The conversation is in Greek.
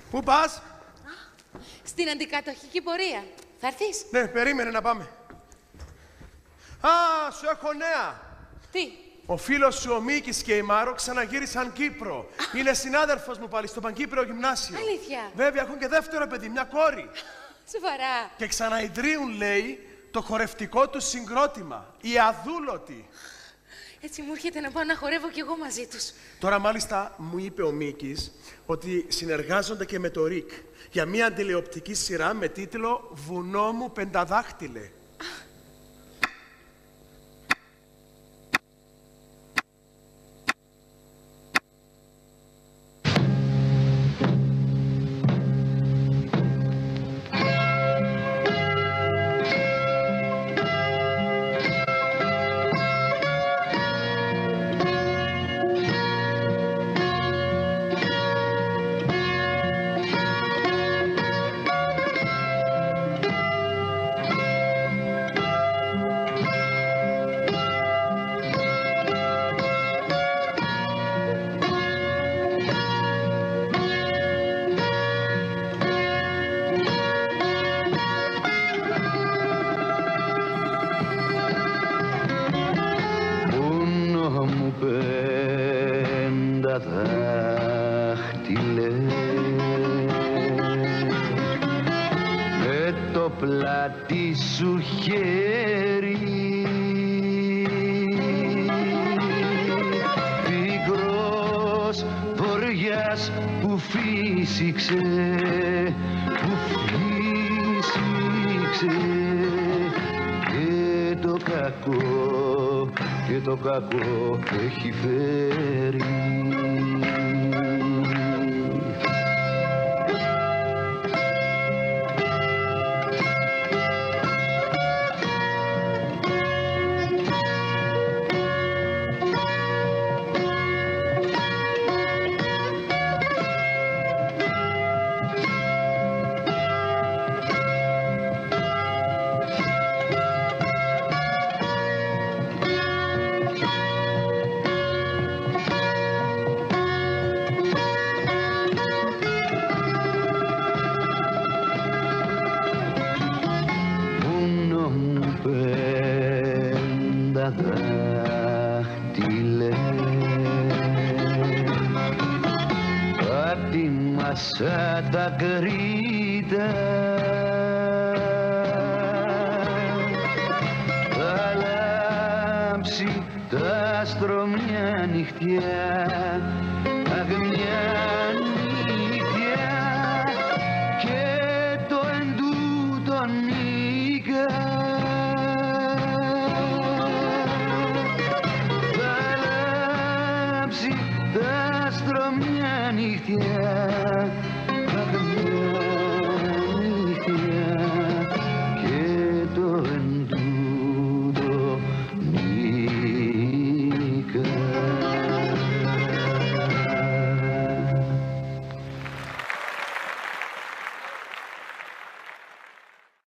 Πού πας? Στην αντικατοχική πορεία. Θα έρθεις? Ναι, περίμενε να πάμε. Α, σου έχω νέα. Τι? Ο φίλος σου ο Μίκης και η Μάρο ξαναγύρισαν Κύπρο. Είναι συνάδελφος μου πάλι στο Πανκύπριο Γυμνάσιο. Αλήθεια? Βέβαια, έχουν και δεύτερο παιδί, μια κόρη. Σοβαρά? Και ξαναειδρύουν, λέει, το χορευτικό του συγκρότημα. Οι Αδούλωτοι. Έτσι μου έρχεται να πάω να χορεύω κι εγώ μαζί τους. Τώρα μάλιστα μου είπε ο Μίκης ότι συνεργάζονται και με το ΡΙΚ για μια τηλεοπτική σειρά με τίτλο «Βουνό μου πενταδάχτυλε». Δάχτυλε με το πλάτη σου χέρι πικρός βοριάς που φύσηξε και το κακό έχει φέρει. Δάχτυλε απ' τη μασά τα κρύτα θα λάμψει τα άστρο μια νυχτιά, αχ μια